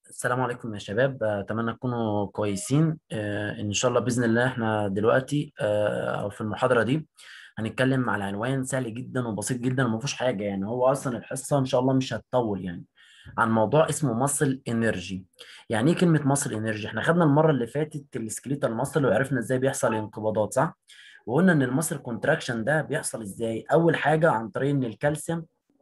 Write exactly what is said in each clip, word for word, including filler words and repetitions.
السلام عليكم يا شباب، آه، أتمنى تكونوا كويسين. آه، إن شاء الله بإذن الله إحنا دلوقتي آه، أو في المحاضرة دي هنتكلم على عنوان سهل جدا وبسيط جدا وما فيهوش حاجة. يعني هو أصلا الحصة إن شاء الله مش هتطول يعني، عن موضوع اسمه ماسل انرجي. يعني إيه كلمة ماسل انرجي؟ إحنا خدنا المرة اللي فاتت السكليتال ماسل وعرفنا إزاي بيحصل انقباضات، صح؟ وقلنا إن الماسل كونتراكشن ده بيحصل إزاي؟ أول حاجة عن طريق إن الكالسيوم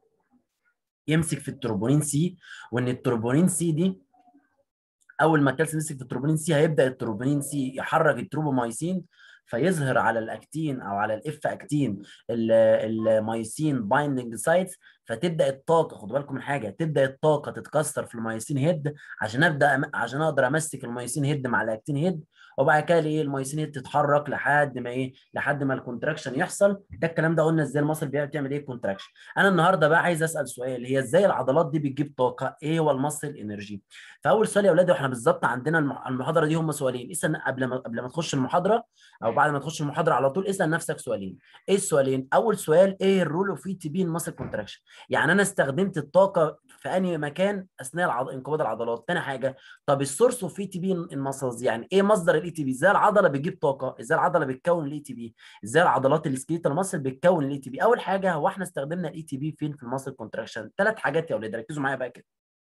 يمسك في التروبونين سي، وإن التروبونين سي دي اول ما الكالسيوم يمسك في التروبونين سي هيبدا التروبونين سي يحرك التروبومايسين، فيظهر على الاكتين او على الاف اكتين المايسين بايندنج سايتس. فتبدا الطاقه، خدوا بالكم من حاجه، تبدا الطاقه تتكسر في المايسين هيد عشان ابدا أم- عشان اقدر امسك المايسين هيد مع الاكتين هيد. وبعد كده ايه المايسين هيد تتحرك لحد ما ايه لحد ما الكونتراكشن يحصل. ده الكلام ده قلنا ازاي المصل بتعمل ايه كونتراكشن. انا النهارده بقى عايز اسال سؤال، هي ازاي العضلات دي بتجيب طاقه؟ ايه هو المصل انرجي؟ فاول سؤال يا اولاد، واحنا بالظبط عندنا الم- المحاضره دي هم سؤالين. اسال قبل ما قبل ما تخش المحاضره او بعد ما تخش المحاضره على طول اسال نفسك سؤالين. ايه السؤالين؟ اول سؤال، ايه الرول اوف اي تي بي ان ماسل كونتراكشن؟ يعني انا استخدمت الطاقه في انهي مكان اثناء العض... انقباض العضلات. ثاني حاجه، طب السورس اوف اي تي بي ان ماسلز، يعني ايه مصدر الاي تي بي؟ ازاي العضله بتجيب طاقه؟ ازاي العضله بتكون الاي تي بي؟ ازاي العضلات السكيليتال ماسل بتكون الاي تي بي؟ اول حاجه، هو احنا استخدمنا الاي تي بي فين في الماسل كونتراكشن؟ ثلاث حاجات يا اولاد، ركزوا معايا بقى كده.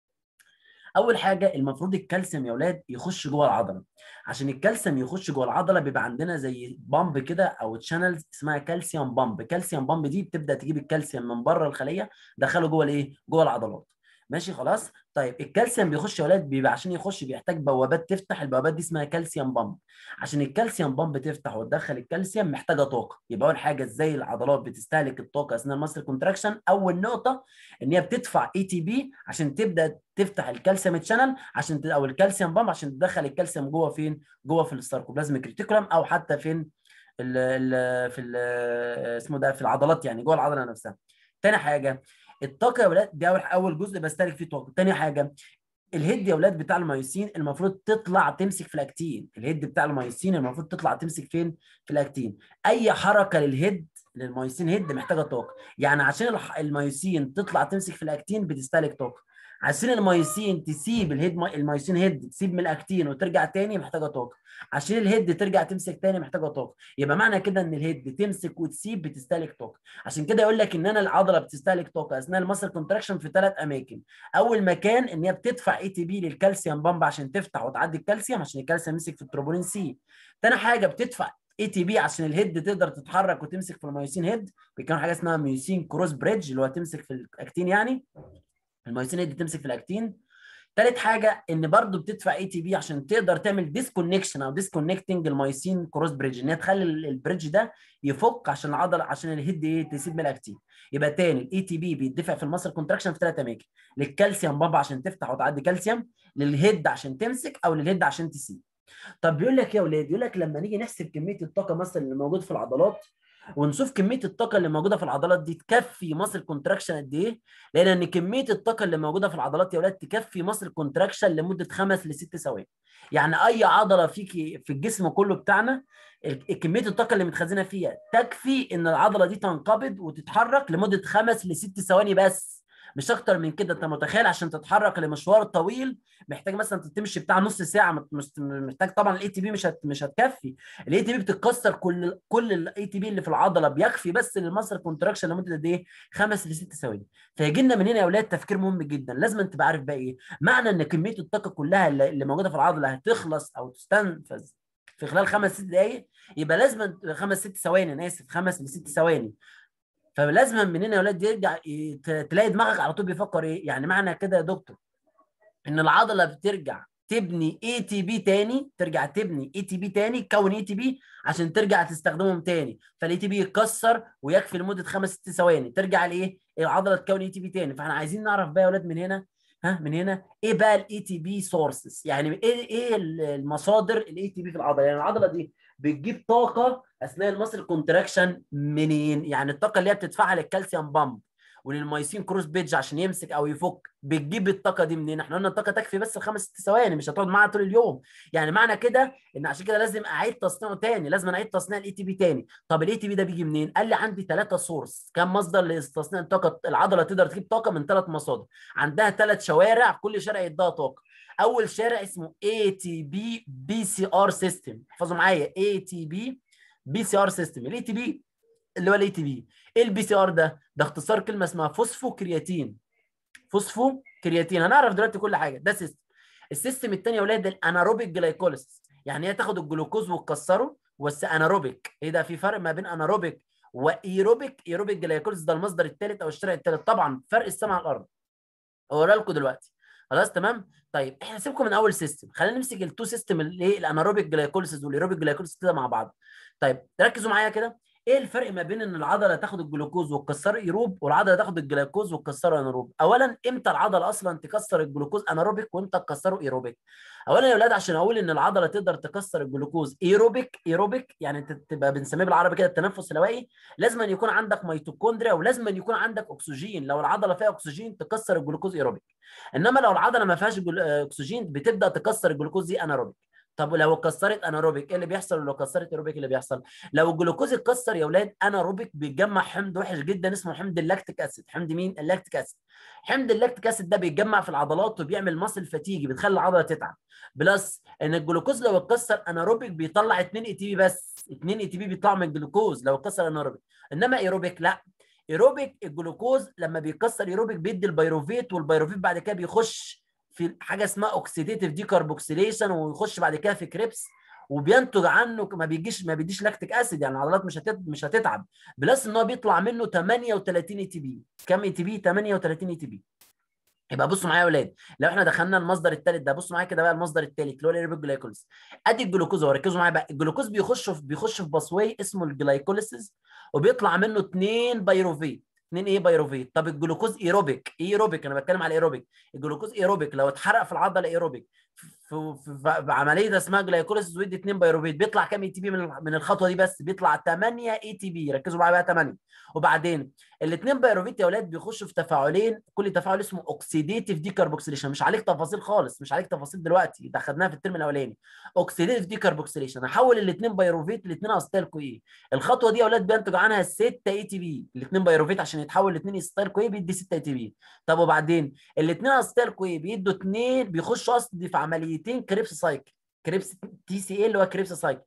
اول حاجه، المفروض الكالسيوم يا اولاد يخش جوه العضله. عشان الكالسيوم يخش جوه العضله بيبقى عندنا زي بامب كده او تشانلز اسمها كالسيوم بامب. كالسيوم بامب دي بتبدا تجيب الكالسيوم من بره الخليه، دخله جوه الايه جوه العضلات. ماشي خلاص. طيب الكالسيوم بيخش يا اولاد، بيبقى عشان يخش بيحتاج بوابات تفتح، البوابات دي اسمها كالسيوم بامب. عشان الكالسيوم بامب تفتح وتدخل الكالسيوم محتاجه طاقه. يبقى اول حاجه، ازاي العضلات بتستهلك الطاقه اثناء الماسل كونتراكشن؟ اول نقطه ان هي بتدفع اي تي بي عشان تبدا تفتح الكالسيوم تشانل، عشان ت... او الكالسيوم بامب عشان تدخل الكالسيوم جوه فين؟ جوه في الساركوبلازميك ريتيكولم، او حتى فين؟ ال ال في ال اسمه ده في العضلات، يعني جوه العضله نفسها. تاني حاجه، الطاقه يا ولاد دي اول اول جزء بستهلك فيه طاقه. تاني حاجه، الهيد يا ولاد بتاع المايوسين المفروض تطلع تمسك في الاكتين. الهيد بتاع المايوسين المفروض تطلع تمسك فين؟ في الاكتين. اي حركه للهيد للمايوسين هيد محتاجه طاقه. يعني عشان الح- المايوسين تطلع تمسك في الاكتين بتستهلك طاقه. عشان المايوسين تسيب الهيد المايوسين هيد تسيب من الاكتين وترجع تاني محتاجه طاقه. عشان الهيد ترجع تمسك تاني محتاجه طاقه. يبقى معنى كده ان الهيد تمسك وتسيب بتستهلك طاقه. عشان كده يقول لك ان انا العضله بتستهلك طاقه اثناء المسل كونتراكشن في ثلاث اماكن. اول مكان ان هي بتدفع اي تي بي للكالسيوم بامب عشان تفتح وتعدي الكالسيوم عشان الكالسيوم يمسك في التروبونين سي. تاني حاجه، بتدفع اي تي بي عشان الهيد تقدر تتحرك وتمسك في الميوسين هيد، بيكون حاجه اسمها ميوسين كروس بريدج اللي هو تمسك في الاكتين، يعني الميوسين هيد تمسك في الاكتين. تالت حاجه، ان برضو بتدفع اي تي بي عشان تقدر تعمل ديسكونكشن او ديسكونكتنج المايسين كروس بريدج، ان هي تخلي البريدج ده يفك عشان العضله عشان الهيد ايه تسيب من الاكتين. يبقى تاني، الاي تي بي بيدفع في المسل كونتراكشن في ثلاث اماكن: للكالسيوم بابا عشان تفتح وتعدي كالسيوم، للهيد عشان تمسك، او للهيد عشان تسيب. طب بيقول لك يا اولاد، يقول لك لما نيجي نحسب كميه الطاقه مثلا اللي موجود في العضلات، ونشوف كميه الطاقه اللي موجوده في العضلات دي تكفي ماسل كونتراكشن قد ايه. لان ان كميه الطاقه اللي موجوده في العضلات يا اولاد تكفي ماسل كونتراكشن لمده خمس لست ثواني. يعني اي عضله فيك في الجسم كله بتاعنا، ال- كميه الطاقه اللي متخزنه فيها تكفي ان العضله دي تنقبض وتتحرك لمده خمس لست ثواني بس، مش اكتر من كده. انت متخيل عشان تتحرك لمشوار طويل محتاج مثلا تمشي بتاع نص ساعه، مت- مست- محتاج طبعا الاي تي بي مش هت مش هتكفي. الاي تي بي بتتكسر، كل كل الاي تي بي اللي في العضله بيكفي بس للمصل كونتراكشن لمده قد ايه؟ خمس لست ثواني. فيجي لنا من هنا يا اولاد تفكير مهم جدا، لازم انت تبقى عارف بقى ايه معنى ان كميه الطاقه كلها اللي اللي موجوده في العضله هتخلص او تستنفذ في خلال خمس ست دقائق. يبقى لازم خمس ست ثواني، انا اسف، خمس لست ثواني. فلازم من هنا يا اولاد يرجع ي- ت- تلاقي دماغك على طول بيفكر ايه يعني معنى كده يا دكتور، ان العضله بترجع تبني اي تي بي تاني، ترجع تبني اي تي بي تاني، تكون اي تي بي عشان ترجع تستخدمهم تاني. فالاي تي بي يتكسر ويكفي لمده خمس ست ثواني، ترجع لايه العضله تكون اي تي بي تاني. فاحنا عايزين نعرف بقى يا اولاد من هنا، ها من هنا ايه بقى الاي تي بي سورسز؟ يعني ايه ايه المصادر الاي تي بي في العضله؟ يعني العضله دي بتجيب طاقه اثناء المسل كونتراكشن منين؟ يعني الطاقه اللي هي بتدفعها للكالسيوم بامب وللمايسين كروس بيدج عشان يمسك او يفك، بتجيب الطاقه دي منين؟ احنا قلنا الطاقه تكفي بس خمس ست ثواني، مش هتقعد معاها طول اليوم. يعني معنى كده ان عشان كده لازم اعيد تصنيعه تاني، لازم اعيد تصنيع الاي تي بي تاني. طب الاي تي بي ده بيجي منين؟ قال لي عندي ثلاثه سورس، كم مصدر لتصنيع الطاقه. العضله تقدر تجيب طاقه من ثلاث مصادر، عندها ثلاث شوارع، كل شارع يديها طاقه. اول شارع اسمه اي تي بي بي سي ار سيستم، احفظوا معايا اي تي بي بي سي ار سيستم. الاي تي بي اللي هو الاي تي بي. ايه البي سي ار ده؟ ده اختصار كلمه اسمها فوسفو كرياتين. فوسفو كرياتين، هنعرف دلوقتي كل حاجه. ده سيستم. السيستم الثاني يا اولاد الاناروبيك جلايكوليسيس، يعني هي تاخد الجلوكوز وتكسره، بس اناروبيك. ايه ده؟ في فرق ما بين اناروبيك وايروبيك. ايروبيك جلايكوليسيس ده المصدر الثالث او الشرع الثالث، طبعا فرق السماء على الارض. اوريها لكم دلوقتي. خلاص تمام. طيب احنا سيبكم من اول سيستم، خلينا نمسك التو سيستم اللي ايه، الاناروبيك جلايكوليسيس والايروبيك جلايكوليسيس كده مع بعض. طيب ركزوا معايا كده. ايه الفرق ما بين ان العضله تاخد الجلوكوز وتكسره ايروب، والعضله تاخد الجلوكوز وتكسره اناروب؟ اولا امتى العضله اصلا تكسر الجلوكوز اناروبيك وامتى تكسره ايروبيك؟ اولا يا اولاد عشان اقول ان العضله تقدر تكسر الجلوكوز ايروبيك، ايروبيك يعني تبقى بنسميه بالعربي كده التنفس الهوائي، لازم أن يكون عندك ميتوكوندريا ولازم أن يكون عندك اكسجين. لو العضله فيها اكسجين تكسر الجلوكوز ايروبيك. انما لو العضله ما فيهاش اكسجين بتبدا تكسر الجلوكوز دي اناروبيك. طب ولو اتكسرت اناروبيك ايه اللي بيحصل؟ ولو كسرت ايروبيك اللي بيحصل؟ لو الجلوكوز اتكسر يا اولاد اناروبيك بيتجمع حمض وحش جدا اسمه حمض اللاكتيك اسيد. حمض مين؟ اللاكتيك اسيد. حمض اللاكتيك اسيد ده بيتجمع في العضلات وبيعمل ماسل فاتيجي، بتخلي العضله تتعب. بلس ان الجلوكوز لو اتكسر اناروبيك بيطلع اتنين اي تي بي بس، اتنين اي تي بي بيطلعوا من الجلوكوز لو اتكسر اناروبيك. انما ايروبيك لا. ايروبيك الجلوكوز لما بيتكسر ايروبيك بيدي البيروفيت، والبيروفيت بعد كده بيخش في حاجه اسمها اوكسيديتيف ديكربوكسيليشن، ويخش بعد كده في كريبس، وبينتج عنه ما بيجيش ما بيديش لاكتيك اسيد، يعني العضلات مش هتت... مش هتتعب. بلس ان هو بيطلع منه تمنية وتلاتين اي تي بي. كام اي تي بي؟ تمنية وتلاتين اي تي بي. يبقى بصوا معايا يا اولاد، لو احنا دخلنا المصدر الثالث ده، بصوا معايا كده بقى المصدر الثالث اللي هو الايروبيك جلايكوليسيس. ادي الجلوكوز اهو، ركزوا معايا بقى. الجلوكوز بيخش في بيخش في باسواي اسمه الجلايكوليسيس، وبيطلع منه اثنين بايروفيت. اثنين ايه بايروفيت؟ طب الجلوكوز ايروبيك، ايه ايروبيك؟ انا بتكلم على ايروبيك. الجلوكوز ايروبيك لو اتحرق في العضله ايروبيك في, في, في, في عمليه اسمها جلايكوليسيس ويدي اثنين بايروفيت، بيطلع كام اي تي بي من من الخطوه دي بس؟ بيطلع تمنية اي تي بي. ركزوا معايا بقى تمنية. وبعدين الاثنين بايروفيت يا اولاد بيخشوا في تفاعلين، كل تفاعل اسمه اوكسيديتيف ديكربوكسيليشن. مش عليك تفاصيل خالص، مش عليك تفاصيل دلوقتي، ده خدناها في الترم الاولاني. اوكسيديتيف ديكربوكسيليشن هحول الاثنين بايروفيت لاثنين اسيتيل كو اي. الخطوه دي يا اولاد بينتج عنها ستة اي تي بي. الاثنين بايروفيت عشان يتحول لاثنين اسيتيل كو اي بيدي ستة اي تي بي. طب وبعدين الاثنين اسيتيل كو اي بيدوا اثنين، بيخشوا قصدي في عمليتين كريبس سايكل، كريبس تي سي اي اللي هو كريبس سايكل.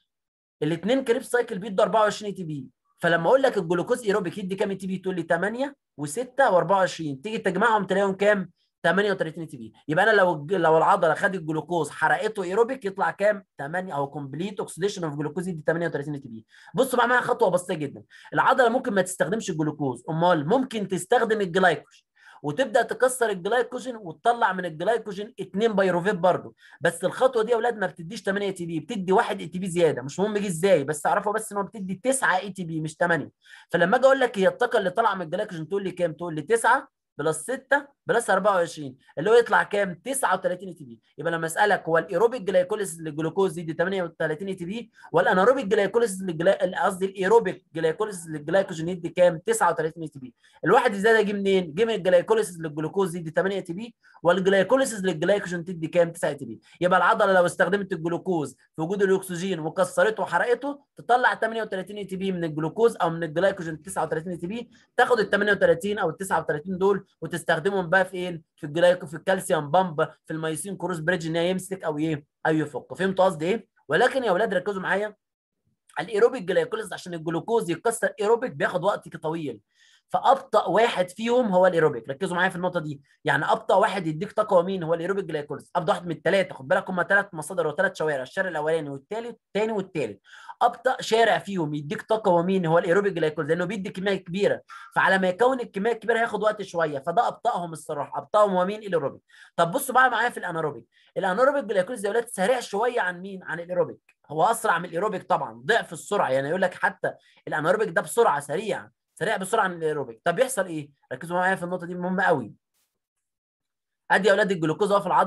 الاثنين كريبس سايكل بيدوا اربعة وعشرين اي تي بي. فلما اقول لك الجلوكوز ايروبيك يدي كام تي بي، تقول لي تمنية و6 و24، تيجي تجمعهم تلاقيهم كام؟ تمنية وتلاتين تي بي. يبقى انا لو لو العضله خدت الجلوكوز حرقته ايروبيك يطلع كام؟ تمنية، او كومبليت اوكسيديشن اوف جلوكوز يدي تمنية وتلاتين تي بي. بصوا بقى معايا خطوه بسيطه جدا. العضله ممكن ما تستخدمش الجلوكوز، امال ممكن تستخدم الجلايكوجين، وتبدا تكسر الجلايكوجين وتطلع من الجلايكوجين اتنين بايروفيت برضه. بس الخطوه دي يا اولاد ما بتديش تمنية اي تي بي، بتدي واحد اي تي بي زياده، مش مهم جه ازاي، بس اعرفه بس ان هو بتدي تسعة اي تي بي مش تمنية. فلما اجي اقول لك هي الطاقه اللي طالعه من الجلايكوجين تقول لي كام؟ تقول لي تسعة بلس ستة بلس اربعة وعشرين اللي هو يطلع كام؟ تسعة وتلاتين اي تي بي. يبقى لما اسالك هو الايروبيك جلايكوليسيس للجلوكوز دي تمنية وتلاتين اي تي بي، والاناروبيك جلايكوليسيس قصدي الايروبيك جلايكوليسيس للجلايكوجين يدي كام؟ تسعة وتلاتين اي تي بي. الواحد ازاي ده جه منين؟ جه من الجلايكوليسيس للجلوكوز يدي تمنية اي تي بي، والجلايكوليسيس للجلايكوجين تدي كام؟ تسعة اي تي بي. يبقى العضله لو استخدمت الجلوكوز في وجود الاكسجين وكسرته وحرقته تطلع تمنية وتلاتين اي تي بي من الجلوكوز او من الجلايكوجين تسعة وتلاتين اي تي بي، تاخد ال تمنية وتلاتين او ال تسعة وتلاتين دول وتستخدمهم بقى في ايه؟ في الجلايكو في الكالسيوم بامب في الميسين كروس بريدج ان هي يمسك او ايه؟ او يفك. فهمتوا قصدي ايه؟ ولكن يا اولاد ركزوا معايا، الايروبيك جلايكوليز عشان الجلوكوز يتكسر ايروبيك بياخد وقت طويل، فابطا واحد فيهم هو الايروبيك. ركزوا معايا في النقطه دي، يعني ابطا واحد يديك طاقه مين؟ هو الايروبيك جلايكوليز. ابطا واحد من الثلاثه، خد بالك هم ثلاث مصادر وثلاث شوارع، الشارع الاولاني والثالث والثاني والثالث. ابطا شارع فيهم يديك طاقه ومين؟ هو الايروبيك جلايكوليز، لانه بيدي كميه كبيره، فعلى ما يكون الكميه الكبيره هياخد وقت شويه، فده ابطاهم الصراحه، ابطاهم هو مين؟ الايروبيك. طب بصوا بقى معايا في الاناروبيك. الاناروبيك جلايكوليز يا اولاد سريع شويه عن مين؟ عن الايروبيك. هو اسرع من الايروبيك طبعا، ضعف السرعه، يعني يقول لك حتى الانايروبيك ده بسرعه سريع سريع بسرعه عن الايروبيك. طب بيحصل ايه؟ ركزوا معايا في النقطه دي مهمه قوي. ادي يا اولاد الجلوكوز اهو في العضله،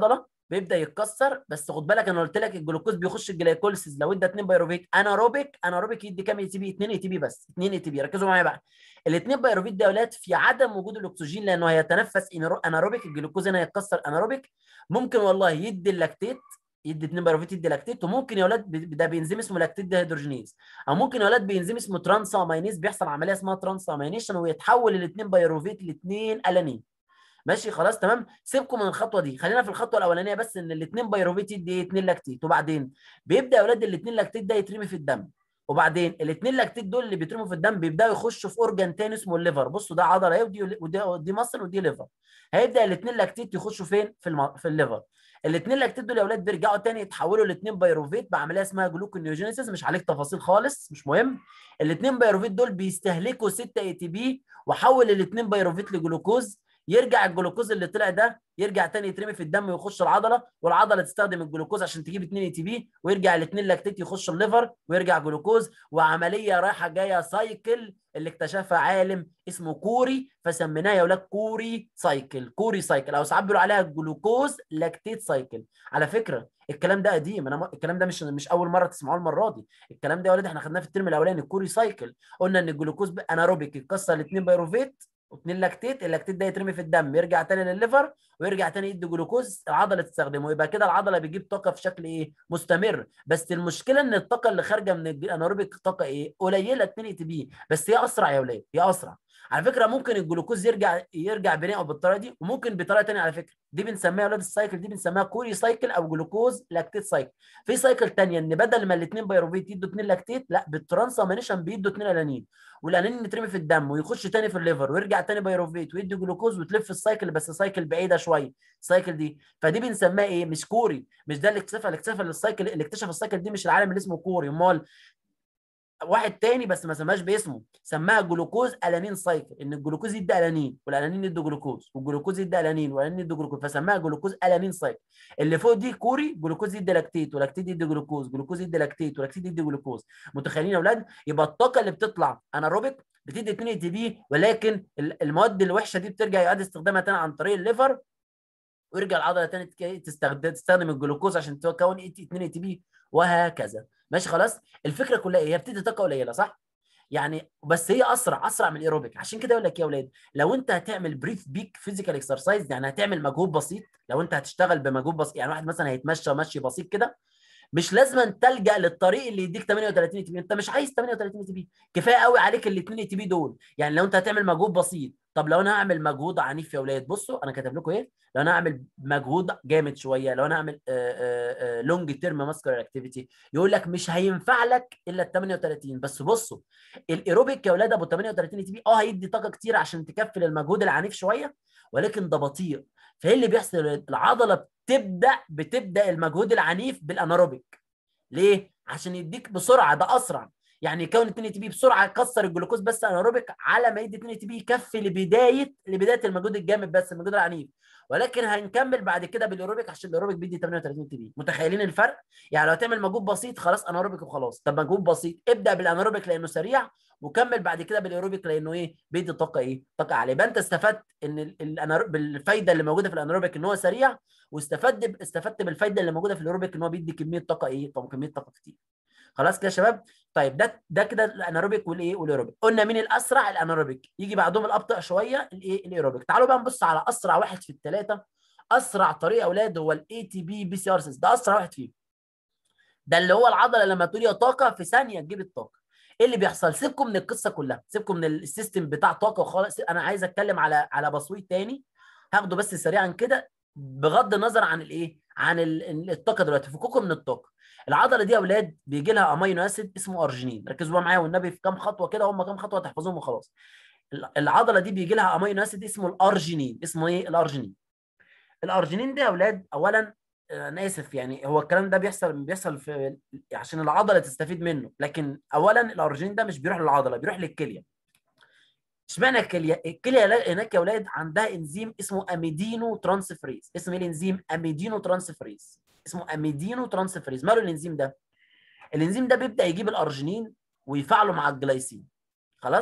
بيبدا يتكسر. بس خد بالك انا قلت لك الجلوكوز بيخش الجلايكوليسيس لو ادى اتنين بايروفيت. اناروبيك اناروبيك يدي كام اي تي بي؟ اتنين اي تي بي بس، اتنين اي تي بي. ركزوا معايا بقى. الاثنين بايروفيت ده يا اولاد في عدم وجود الاكسجين لانه هيتنفس اناروبيك، الجلوكوز هنا هيتكسر اناروبيك. ممكن والله يدي اللاكتيت، يدي اتنين بايروفيت يدي لاكتيت. وممكن يا اولاد ده بينزيم اسمه لاكتيت ديهيدروجينيز، او ممكن يا اولاد بينزيم اسمه ترانسامينيز، بيحصل عمليه اسمها ترانسامينيشن ويتحول الاثنين بايروفيت لاثنين الانين. ماشي خلاص تمام. سيبكم من الخطوه دي، خلينا في الخطوه الاولانيه بس، ان الاثنين بايروفيت يدي اتنين لاكتيت. وبعدين بيبدا يا اولاد الاثنين لاكتيت ده يترمي في الدم. وبعدين الاثنين لاكتيت دول اللي بيترموا في الدم بيبداوا يخشوا في اورجان تاني اسمه الليفر. بصوا ده عضله اهي، ودي ودي, ودي مصل ودي ليفر. هيبدا الاثنين لاكتيت يخشوا فين؟ في الم... في الليفر. الاثنين لاكتيت دول يا اولاد بيرجعوا تاني يتحولوا لاثنين بايروفيت بعمليه اسمها جلوكونيوجينيسيس، مش عليك تفاصيل خالص مش مهم. الاثنين بايروفيت دول بيستهلكوا ستة اي تي بي، وحول الاثنين بايروفيت لجلوكوز. يرجع الجلوكوز اللي طلع ده يرجع تاني يترمي في الدم ويخش العضله، والعضله تستخدم الجلوكوز عشان تجيب اتنين اي تي بي، ويرجع الاثنين لاكتيت يخش الليفر ويرجع جلوكوز. وعمليه رايحه جايه سايكل اللي اكتشفها عالم اسمه كوري، فسميناها يا اولاد كوري سايكل. كوري سايكل، او ساعات بيقولوا عليها جلوكوز لاكتيت سايكل. على فكره الكلام ده قديم، انا م... الكلام ده مش مش اول مره تسمعوه المره دي. الكلام ده يا ولاد احنا خدناه في الترم الاولاني، الكوري سايكل. قلنا ان الجلوكوز اناروبيك يتكسر لاثنين بايروفيت واثنين لاكتيت، اللاكتيت ده يترمي في الدم يرجع تاني للليفر ويرجع تاني يدي جلوكوز العضله تستخدمه. يبقى كده العضله بتجيب طاقه في شكل ايه؟ مستمر. بس المشكله ان الطاقه اللي خارجه من الاناروبيك طاقه ايه؟ قليله، اتنين اي تي بي بس. هي اسرع يا ولاد، هي اسرع. على فكره ممكن الجلوكوز يرجع يرجع بناءه بالطريقه دي، وممكن بطريقه ثانيه. على فكره دي بنسميها اولاد السايكل دي بنسميها كوري سايكل او جلوكوز لاكتيت سايكل. في سايكل ثانيه ان بدل ما الاثنين بايروفيت يدوا اثنين لاكتيت، لا بالترانسامينيشن بيدوا اثنين الانين، والانين يترمي في الدم ويخش تاني في الليفر ويرجع تاني بايروفيت ويدي جلوكوز وتلف السايكل، بس سايكل بعيده شويه السايكل دي. فدي بنسميها ايه؟ مش كوري، مش ده اللي اكتشفها. اللي اكتشف السايكل اللي اكتشف السايكل دي مش العالم اللي اسمه كوري، امال واحد تاني بس ما سماهاش باسمه، سماها جلوكوز الانين سايكل. ان الجلوكوز يدي الانين والالانين يدوا جلوكوز والجلوكوز يدي الانين والالانين يدوا جلوكوز، فسماها جلوكوز الانين سايكل. اللي فوق دي كوري، جلوكوز يدي لاكتيت ولاكتيت يدي جلوكوز، جلوكوز يدي لاكتيت ولاكتيت يدي جلوكوز. متخيلين يا اولاد؟ يبقى الطاقه اللي بتطلع اناروبيك بتدي اتنين اي تي بي، ولكن المواد الوحشه دي بترجع يعاد استخدامها تاني عن طريق الليفر، ويرجع العضله تاني تستخدم تستخدم الجلوكوز عشان تكون اتنين اي تي بي، وهكذا. ماشي خلاص. الفكره كلها ايه؟ هي بتدي طاقه قليله صح؟ يعني بس هي اسرع اسرع من الايروبيك. عشان كده اقول لك يا اولاد، لو انت هتعمل بريف بيك فيزيكال اكسرسايز، يعني هتعمل مجهود بسيط، لو انت هتشتغل بمجهود بسيط، يعني واحد مثلا هيتمشى مشي بسيط كده، مش لازم أن تلجأ للطريق اللي يديك تمانية وتلاتين تي بي. انت مش عايز تمانية وتلاتين تي بي، كفايه قوي عليك الاثنين تي بي دول. يعني لو انت هتعمل مجهود بسيط، طب لو انا هعمل مجهود عنيف يا اولاد، بصوا انا كاتب لكم ايه. لو انا هعمل مجهود جامد شويه، لو انا هعمل لونج تيرم ماسكولار اكتيفيتي، يقول لك مش هينفع لك الا ال تمانية وتلاتين. بس بصوا الايروبيك يا اولاد ابو تمانية وتلاتين تي بي اه هيدي طاقه كتير عشان تكفل المجهود العنيف شويه، ولكن ده بطيء. فايه اللي بيحصل؟ العضله بتبدا بتبدا المجهود العنيف بالاناروبيك. ليه؟ عشان يديك بسرعه، ده اسرع. يعني يكون اتنين تي بي بسرعه يكسر الجلوكوز بس اناروبيك، على ما يدي اتنين تي بي يكفي لبدايه لبدايه المجهود الجامد بس المجهود العنيف. ولكن هنكمل بعد كده بالايروبيك عشان الايروبيك بيدي تمانية وتلاتين تي بي. متخيلين الفرق؟ يعني لو هتعمل مجهود بسيط خلاص اناروبيك وخلاص. طب مجهود بسيط ابدا بالاناروبيك لانه سريع، وكمل بعد كده بالايروبيك لانه ايه؟ بيدي طاقه ايه؟ طاقه عاليه. يبقى انت استفدت ان الاناروبيك بالفايده اللي موجوده في الاناروبيك ان هو سريع، واستفدت استفدت بالفايده اللي موجوده في الايروبيك ان هو بيدي كميه طاقه ايه؟ طب كميه طاقه كتير. خلاص كده يا شباب. طيب ده ده كده الاناروبيك والايه والايروبيك. قلنا مين الاسرع؟ الاناروبيك. يجي بعدهم الابطا شويه الايه؟ الايروبيك. تعالوا بقى نبص على اسرع واحد في الثلاثه. اسرع طريقه يا اولاد هو الاي تي بي بي سي ار سيس، ده اسرع واحد فيهم. ده اللي هو العضله لما تقول يا طاقه في ثانيه تجيب الطاقه. ايه اللي بيحصل؟ سيبكم من القصه كلها، سيبكم من السيستم بتاع طاقه وخلاص. انا عايز اتكلم على على بصويت تاني هاخده بس سريعا كده، بغض النظر عن الايه؟ عن الطاقه دلوقتي. فكوكم من الطاقه. العضله دي يا اولاد بيجي لها امينو اسيد اسمه ارجينين. ركزوا بقى معايا والنبي في كام خطوه كده، هم كام خطوه تحفظوهم وخلاص. العضله دي بيجي لها امينو اسيد اسمه الارجينين. اسمه ايه؟ الارجينين. الارجينين ده يا اولاد اولا، انا اسف يعني هو الكلام ده بيحصل بيحصل في عشان العضله تستفيد منه، لكن اولا الارجينين ده مش بيروح للعضله، بيروح للكليه. اشمعنى الكليه؟ الكليه هناك يا اولاد عندها انزيم اسمه اميدينو ترانسفريز. اسمه ايه الانزيم؟ اميدينو ترانسفريز. اسمه اميدينو ترانسفريز. ماله الانزيم ده؟ الانزيم ده بيبدا يجيب الارجينين ويفعله مع الجلايسين. خلاص؟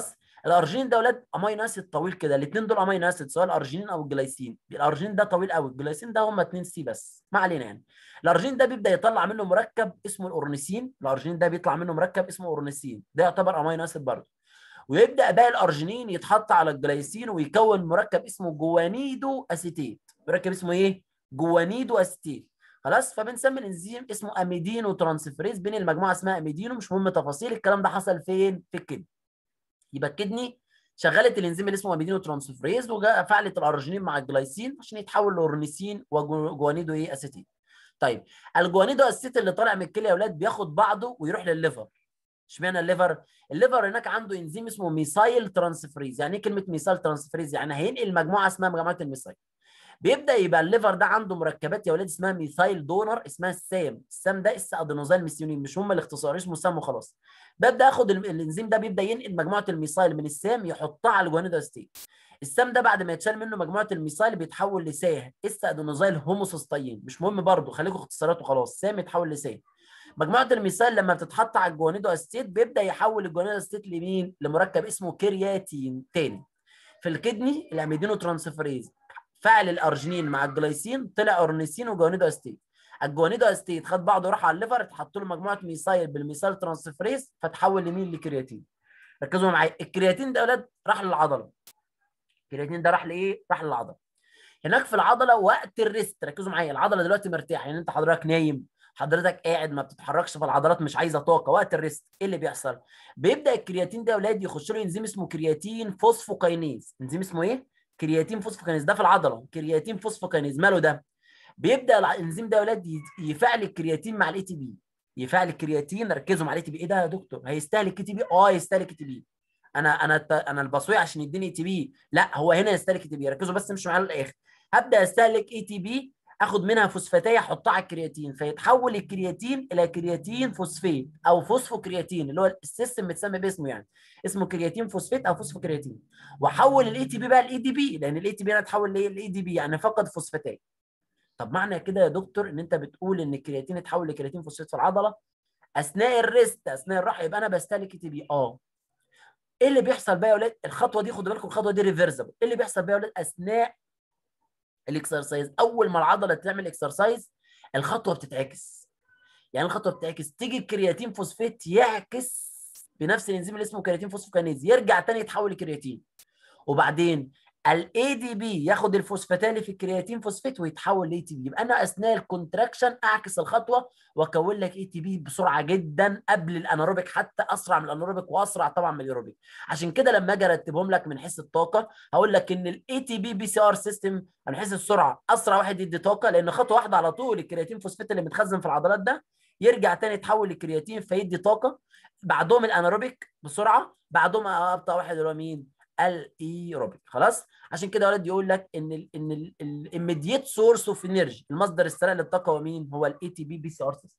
الارجينين ده اولاد امينو اسيد طويل كده، الاثنين دول امينو اسيد سواء الارجينين او الجلايسين. الارجينين ده طويل قوي، الجلايسين ده هم اتنين سي بس، ما علينا يعني. الارجينين ده بيبدا يطلع منه مركب اسمه الاورنيسين، الارجينين ده بيطلع منه مركب اسمه اورنيسين، ده يعتبر امينو اسيد برضه. ويبدا باقي الارجينين يتحط على الجلايسين ويكون مركب اسمه جوانيدو اسيتيت. مركب اسمه ايه؟ جوانيدو اسيتيت. خلاص، فبنسمي الانزيم اسمه اميدينو ترانسفيريز، بين المجموعه اسمها اميدينو، مش مهم تفاصيل الكلام ده حصل فين؟ في الكدني. يبقى الكدني شغلت الانزيم اللي اسمه اميدينو ترانسفيريز وفعلت الارجينين مع الجلايسين عشان يتحول لاورنيسين وجوانيدو ايه اسيتيت. طيب الجوانيدو اسيتيت اللي طالع من الكليه يا اولاد بياخد بعضه ويروح للليفر. اشمعنى الليفر؟ الليفر هناك عنده انزيم اسمه ميثايل ترانسفريز. يعني ايه كلمه ميثايل ترانسفريز؟ يعني هينقل مجموعه اسمها مجموعه الميثايل. بيبدا يبقى الليفر ده عنده مركبات يا ولاد اسمها ميثايل دونر، اسمها السام. السام ده اس ادينوزايل ميثيونين، مش هم الاختصار، اسمه سام وخلاص. ببدا اخد الانزيم ده بيبدا ينقل مجموعه الميثايل من السام يحطها على الجوانيدو اسيتيت. السام ده بعد ما يتشال منه مجموعه الميثايل بيتحول لساه، اس ادينوزايل هوموسيستين، مش مهم برضه، خليكم اختصارات وخلاص، سام يتحول لساه. مجموعه الميثايل لما بتتحط على الجوانيدو اسيتيت بيبدا يحول الجوانيدو اسيتيت لمين؟ لمركب اسمه كرياتين تاني. في الكدني الاميدينو ترانسفيريز فعل الارجينين مع الجلايسين طلع اورنيسين وجوانيدو اسيتيت. الجوانيدو اسيتيت خد بعضه وراح على الليفر، اتحط له مجموعه ميثايل بالميثايل ترانسفيريز فتحول لمين؟ لكرياتين. ركزوا معايا، الكرياتين ده يا اولاد راح للعضله. الكرياتين ده راح لايه؟ راح للعضله. هناك في العضله وقت الريست، ركزوا معايا، العضله دلوقتي مرتاحه، يعني انت حضرتك نايم، حضرتك قاعد ما بتتحركش، فالعضلات مش عايزه طاقه. وقت الريست ايه اللي بيحصل؟ بيبدا الكرياتين ده يا اولاد يخش له انزيم اسمه كرياتين فوسفوكاينيز. انزيم اسمه ايه؟ كرياتين فوسفوكاينيز. ده في العضله كرياتين فوسفوكاينيز، ماله ده؟ بيبدا الانزيم ده يا اولاد يفعل الكرياتين مع الاي تي بي. يفعل الكرياتين، ركزوا مع الاي تي بي. ايه ده يا دكتور؟ هيستهلك اي تي بي؟ اه يستهلك اي تي بي. انا انا انا البصوي عشان يديني اي تي بي؟ لا، هو هنا يستهلك اي تي بي. ركزوا بس مش معايا للاخر. هبدا استهلك اي تي بي، اخد منها فوسفاتيه احطها على الكرياتين، فيتحول الكرياتين الى كرياتين فوسفيت او فوسفوكرياتين، اللي هو السيستم متسمى باسمه، يعني اسمه كرياتين فوسفيت او فوسفوكرياتين. واحول الاي تي بي بقى لاي دي بي، لان الاي تي بي انا اتحول لاي دي بي، يعني فقد فوسفاتيه. طب معنى كده يا دكتور ان انت بتقول ان الكرياتين اتحول لكرياتين فوسفيت في العضله اثناء الريست، اثناء الراحه، يبقى انا بستهلك اي تي بي. اه ايه اللي بيحصل بقى يا اولاد؟ الخطوه دي خدوا بالكم، الخطوه دي ريفرسبل. ايه اللي بيحصل بقى يا اولاد اثناء الاكسرسايز؟ اول ما العضله تعمل اكسرسايز الخطوه بتتعكس. يعني الخطوه بتتعكس، تيجي الكرياتين فوسفيت يعكس بنفس الانزيم اللي اسمه كرياتين فوسفوكانيز، يرجع تاني يتحول لكرياتين. وبعدين الاي دي بي ياخد الفوسفاتات اللي في الكرياتين فوسفات ويتحول لاي تي بي. يبقى انا اثناء الكونتراكشن اعكس الخطوه واكون لك اي تي بي بسرعه جدا قبل الاناروبيك، حتى اسرع من الاناروبيك واسرع طبعا من الايروبيك. عشان كده لما اجي ارتبهم لك من حيث الطاقه هقول لك ان الاي تي بي بي سي ار سيستم من حيث السرعه اسرع واحد يدي طاقه، لان خطوه واحده على طول الكرياتين فوسفات اللي متخزن في العضلات ده يرجع تاني يتحول لكرياتين فيدي طاقه. بعدهم الاناروبيك بسرعه، بعدهم ابطا واحد اللي هو مين؟ الايروبيك. خلاص، عشان كده ولد يقول لك ان ال ان الاميديت سورس اوف انرجي، المصدر السريع للطاقه هو مين؟ هو الاي تي بي بي سي ار سيستم.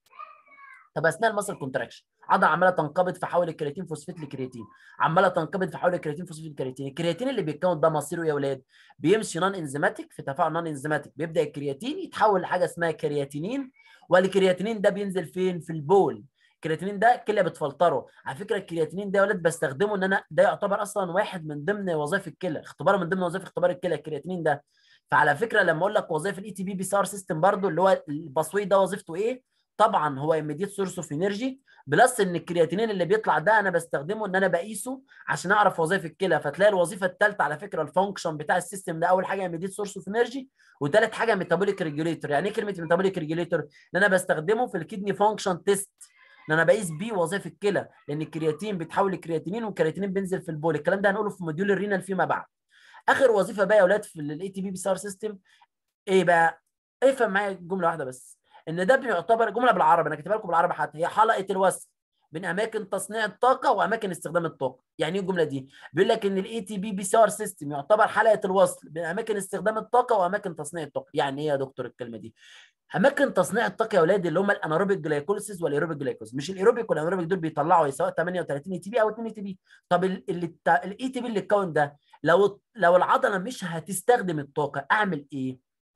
طب اثناء المسل كونتراكشن عضله عماله تنقبض في حول الكرياتين فوسفات لكرياتين، عماله تنقبض في حول الكرياتين فوسفات لكرياتين. الكرياتين اللي بيتكون ده مصيره يا اولاد بيمشي نون انزيماتيك، في تفاعل نون انزيماتيك بيبدا الكرياتين يتحول لحاجه اسمها كرياتينين، والكرياتينين ده بينزل فين؟ في البول. الكرياتينين ده الكليه بتفلتره. على فكره الكرياتينين ده يا ولاد بستخدمه ان انا، ده يعتبر اصلا واحد من ضمن وظائف الكلى، اختبار من ضمن وظائف اختبار الكلى الكرياتينين ده. فعلى فكره لما اقول لك وظائف الاي تي بي بي سي ار سيستم برضو اللي هو البصوي ده وظيفته ايه؟ طبعا هو immediate سورس اوف انرجي، بلس ان الكرياتينين اللي بيطلع ده انا بستخدمه ان انا بقيسه عشان اعرف وظائف الكلى. فتلاقي الوظيفه الثالثه على فكره الفانكشن بتاع السيستم ده، اول حاجه immediate سورس اوف انرجي، وثالث حاجه ميتابوليك ريجوليتور. يعني ايه كلمه ميتابوليك ريجوليتور؟ ان انا بستخدمه في الكدني فانكشن تيست، ان انا بقيس بيه وظائف الكلى، لان الكرياتين بيتحول لكرياتينين والكرياتينين بينزل في البول. الكلام ده هنقوله في موديول الرينال فيما بعد. اخر وظيفه بقى يا اولاد في الاي تي بي بي سي ار سيستم ايه بقى؟ افهم معايا جمله واحده بس، ان ده بيعتبر جمله بالعربي، انا كاتبها لكم بالعربي حتى، هي حلقه الوصل بين اماكن تصنيع الطاقه واماكن استخدام الطاقه. يعني ايه الجمله دي؟ بيقول لك ان الاي تي بي بي سي ار سيستم يعتبر حلقه الوصل بين اماكن استخدام الطاقه واماكن تصنيع الطاقه. يعني ايه يا دكتور الكلمه دي؟ اماكن تصنيع الطاقه يا اولاد اللي هم الاناروبيك جلايكوليسيس والايروبيك جلايكوز. مش الايروبيك والاناروبيك دول بيطلعوا سواء ثمانية وثلاثين اي تي بي او اتنين اي تي بي. طب الاي تي بي اللي اتكون ده لو لو العضله مش هتستخدم الطاقه اعمل ايه؟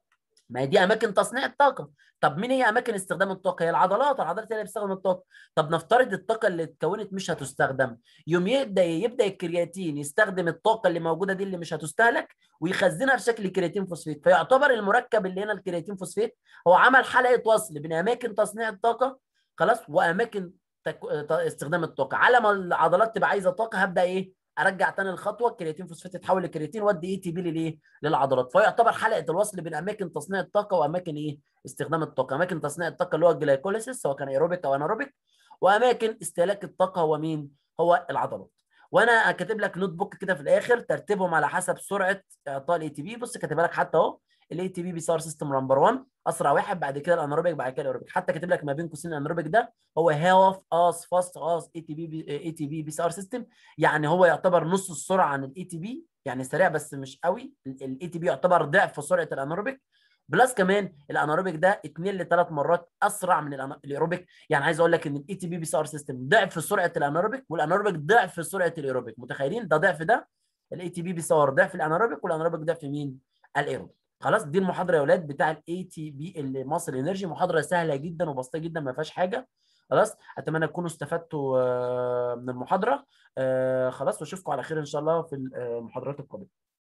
ما هي دي اماكن تصنيع الطاقه. طب مين هي اماكن استخدام الطاقه؟ هي العضلات، العضلات هي اللي بتستخدم الطاقه. طب نفترض الطاقه اللي اتكونت مش هتستخدم، يوم يبدا يبدا الكرياتين يستخدم الطاقه اللي موجوده دي اللي مش هتستهلك ويخزنها في شكل كرياتين فوسفات. فيعتبر المركب اللي هنا الكرياتين فوسفات هو عمل حلقه وصل بين اماكن تصنيع الطاقه، خلاص، واماكن تك... استخدام الطاقه. على ما العضلات تبقى عايزه طاقه هبدا ايه، ارجع تاني الخطوه، الكرياتين فوسفات يتحول لكرياتين وادي اي تي بي للايه، للعضلات. فيعتبر حلقه الوصل بين اماكن تصنيع الطاقه واماكن ايه، استخدام الطاقه. اماكن تصنيع الطاقه اللي هو الجلايكوليسيس سواء كان ايروبيك او اناروبيك، واماكن استهلاك الطاقه هو مين، هو العضلات. وانا كاتب لك نوت بوك كده في الاخر ترتيبهم على حسب سرعه اعطاء الاي تي بي. بص كاتبها لك حتى اهو، الاي تي بي بيساور سيستم نمبر واحد اسرع واحد، بعد كده الاناروبيك، بعد كده الايروبيك. حتى كاتب لك ما بين قوسين الاناروبيك ده هو هاف اس فاست اس اي تي بي اي تي بي بيساور سيستم، يعني هو يعتبر نص السرعه عن الاي تي بي، يعني سريع بس مش قوي. الاي تي بي يعتبر ضعف سرعه الاناروبيك، بلس كمان الاناروبيك ده اتنين لثلاث مرات اسرع من الأنا- الايروبيك. يعني عايز اقول لك ان الاي تي بي بي سي ار سيستم ضعف سرعه الاناروبيك، والاناروبيك ضعف سرعه الايروبيك. متخيلين ده ضعف ده، الاي تي بي بي سي ار ضعف الاناروبيك، والاناروبيك ضعف مين، الايروبيك. خلاص دي المحاضره يا اولاد بتاع الاي تي بي اللي مصر انرجي، محاضره سهله جدا وبسيطه جدا ما فيهاش حاجه. خلاص اتمنى تكونوا استفدتوا آه، من المحاضره. آه، خلاص واشوفكم على خير ان شاء الله في المحاضرات القادمه.